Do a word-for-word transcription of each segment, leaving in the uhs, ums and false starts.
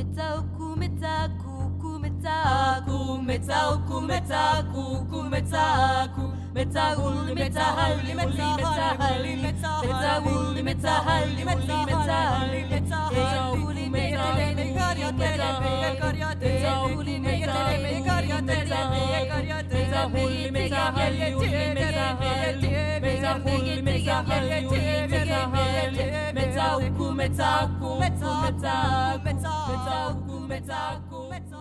Kumetsa, kumetsa, kumetsa, kumetsa, kumetsa, kumetsa, kumetsa, uli metsa, hali metsa, hali metsa, metsa, uli metsa, hali metsa, metsa, hali metsa, uli metsa, me karya tere, me karya tere, uli metsa, me karya tere, me karya tere, uli metsa, hali uli metsa, hali metsa, uli metsa, hali uli metsa, hali metsa, kumetsa, kumetsa, kumetsa, kumetsa, kumetsa, kumetsa.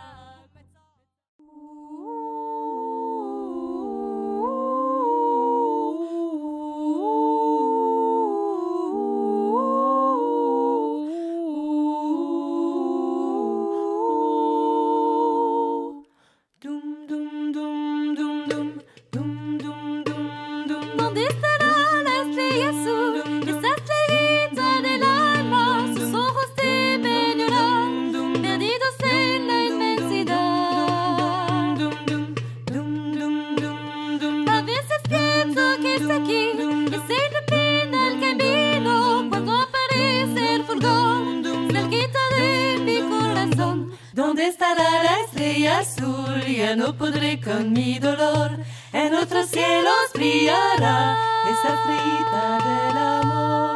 ¿Dónde estará la estrella azul? Esa estrellita del alma, sus ojos deben llorar, perdidos en la inmensidad. A veces pienso que está aquí, que se ilumina el camino cuando aparece el fulgor, cerquita de mi corazón. ¿Dónde estará la estrella azul? Ya no podré con mi dolor. En otros cielos brillará esa estrellita del amor.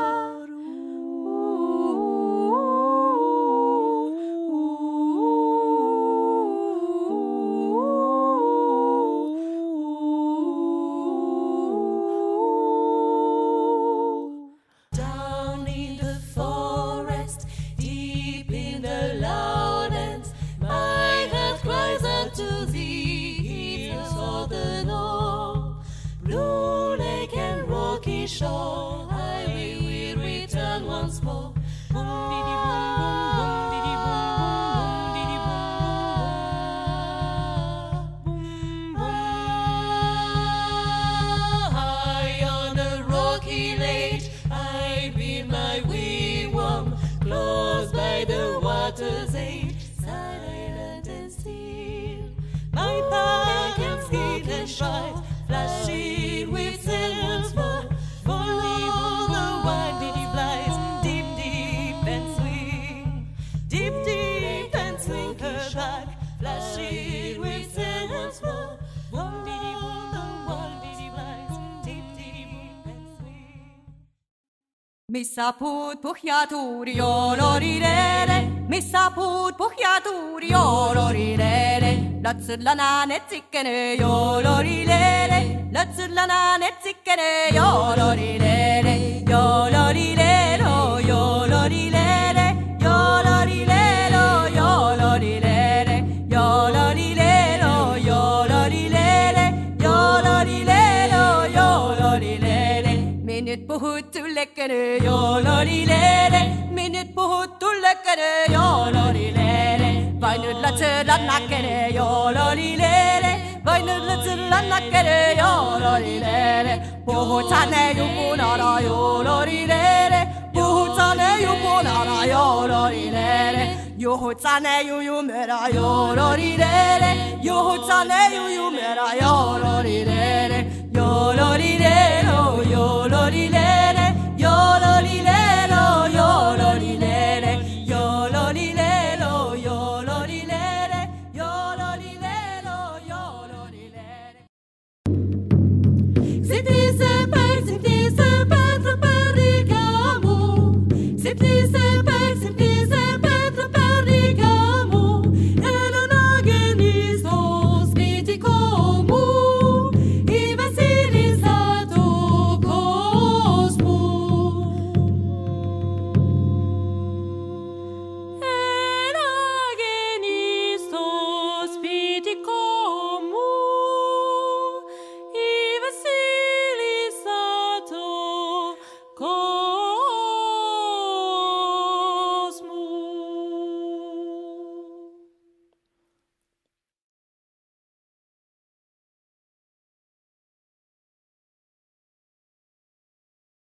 Down in the forest, deep in the loudlands, my heart cries out to thee. It's all the north, blue lake and rocky shore. I will return once more. Boom, diddy, boom, boom, boom, diddy, boom, boom, boom, diddy, boom, boom, boom. High on the rocky lake, I build my wigwam, close by the water's edge, silent and still. My back and skin and shine, flashing with silver, follow the wild diddy flies, deep, deep and swing, deep, deep and swing her back, flashing with silver, boom, diddy, boom, the wild diddy flies, deep, deep and swing. Missaput puhjaturi jololirere, missaput puhjaturi jololirere, latsillana netsikene jololirere, latsillana netsikene jololirere, jololirero, jololirere, jololirero, jololirere, jololirero, jololirere, jololirero, jololirere. Minut puhutullekene jololirere, minut puhutullekene jololirere, vainullatsilannakene jololirere, vainullatsilannakene jololirere, puhutane yupunara jololirere, puhutane yupunara jololirere, yuhutane yuyumera jololirere, yuhutane yuyumera jololirere, jololirere.